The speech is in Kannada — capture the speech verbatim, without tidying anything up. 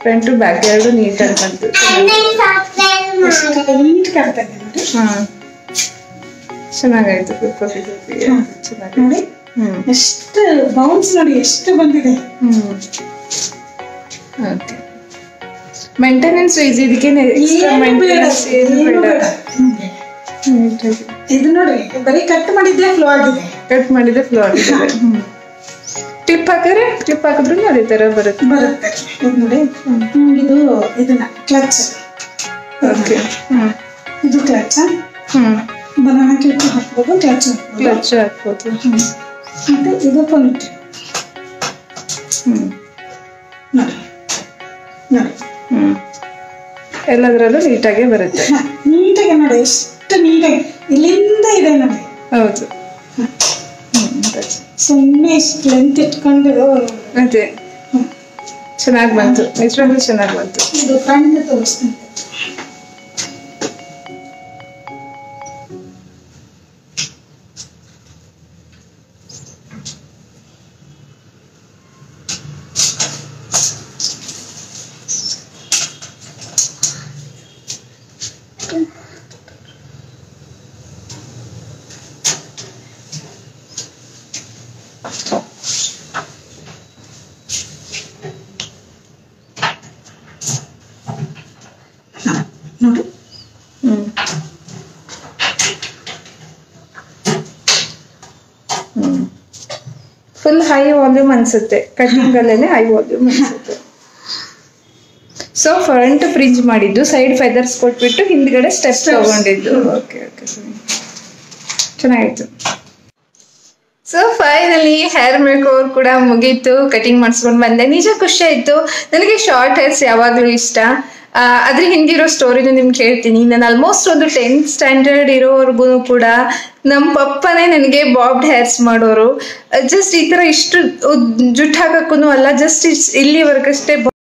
ಫ್ರಂಟ್ ಬ್ಯಾಕ್ ಎರಡು ನೀಟ್ ಆಗಿ ಬಂತು. ನೀಟ್ ಕಾಣ್ತಾ ಇದೆ ನೋಡಿ. ಹ್ಮ್ ಚೆನ್ನಾಗಾಯ್ತು. ಫಿಫ್ಟಿ ಫಿಫ್ಟಿ ಚೆನ್ನಾಗಿ ನೋಡಿ ಎಷ್ಟು ಬೌನ್ಸ್ ನೋಡಿ ಎಷ್ಟು ಬಂದಿದೆ. Hmm okay. ಮೇಂಟೆನೆನ್ಸ್ ವೈಸ್ ಇದಕ್ಕೆ ಮೇಂಟೆನೆನ್ಸ್ ಏನು ಬೇಡ. ಇದು ನೋಡಿ ಬರೀ ಕಟ್ ಮಾಡಿದ್ದೆ ಫ್ಲೋ ಆಗಿದೆ. ಕಟ್ ಮಾಡಿದ್ರೆ ಫ್ಲೋ ಆಗಿದೆ. ಕ್ಲಿಪ್ ಹಾಕಿದ್ರೆ ಕ್ಲಿಪ್ ಹಾಕಿದ್ರು ನೋಡಿ ತರ ಬರುತ್ತೆ ಬರುತ್ತೆ ನೋಡಿ. ಇದು ಇದನ್ನ ಕ್ಲಚ್. ಓಕೆ. ಹ್ಮ್ ಇದು ಕ್ಲಚ್. ಹ್ಮ್ ಬನಾನಾ ಕ್ಲಿಪ್ ಹಾಕ್ಬೋದು, ಕ್ಲಚ್ ಕ್ಲಚ್ ಹಾಕ್ಬೋದು. ಮತ್ತೆ ಇದು ಪೊನಿಟ್. ಹ್ಮ್ ನೋಡಿ ನೋಡಿ ಹ್ಮ್ ಎಲ್ಲದರಲ್ಲೂ ನೀಟಾಗಿ ಬರುತ್ತೆ. ನೀಟಾಗಿ ನೋಡಿ ಎಷ್ಟು ನೀಟಾಗಿ ಇಲ್ಲಿಂದ ಇದೆ ನೋಡಿ. ಹೌದು. ಸುಮ್ಮನೆ ಇಷ್ಟು ಲೆಂತ್ ಇಟ್ಕೊಂಡು ಅದೇ ಚೆನ್ನಾಗಿ ಬಂತು. ನಿಜವಾಗ್ಲೂ ಚೆನ್ನಾಗಿ ಬಂತು. ಇದು ಫ್ರಂಟ್ ತೋರಿಸ್ತೀನಿ. ನೋಡಿ. Hmm hmm full high volume ಅನ್ಸುತ್ತೆ. ಕಟಿಂಗ್ ಅಲ್ಲೇನೆ ಹೈ ವಾಲ್ಯೂಮ್ ಅನ್ಸುತ್ತೆ. ಸೊ ಫ್ರಂಟ್ ಫ್ರಿಂಜ್ ಮಾಡಿದ್ದು, ಸೈಡ್ ಫೆದರ್ಸ್ ಕೊಟ್ಬಿಟ್ಟು ಹಿಂದ್ಗಡೆ ಸ್ಟೆಪ್ ತಗೊಂಡಿದ್ದು. ಓಕೆ ಓಕೆ ಚೆನ್ನಾಗಿತ್ತು. So finally hair makeover ಕೂಡ ಮುಗೀತು. ಕಟಿಂಗ್ ಮಾಡಿಸ್ಕೊಂಡು ಬಂದೆ. ನಿಜ ಖುಷಿ ಆಯ್ತು. ನನಗೆ ಶಾರ್ಟ್ ಹೇರ್ಸ್ ಯಾವಾಗ್ಲೂ ಇಷ್ಟ. ಅದ್ರ ಹಿಂದಿರೋ ಸ್ಟೋರಿನ ನಿಮ್ಗೆ ಹೇಳ್ತೀನಿ. ನಾನು ಆಲ್ಮೋಸ್ಟ್ ಒಂದು ಟೆಂತ್ ಸ್ಟ್ಯಾಂಡರ್ಡ್ ಇರೋವರೆಗೂ ಕೂಡ ನಮ್ಮ ಪಪ್ಪನೇ ನನಗೆ ಬಾಬ್ಡ್ ಹೇರ್ಸ್ ಮಾಡೋರು. ಜಸ್ಟ್ ಈ ತರ ಇಷ್ಟು ಜುಟ್ಟು ಹಾಕಕ್ಕೂ ಅಲ್ಲ, ಜಸ್ಟ್ ಇಲ್ಲಿವರೆಗಷ್ಟೇ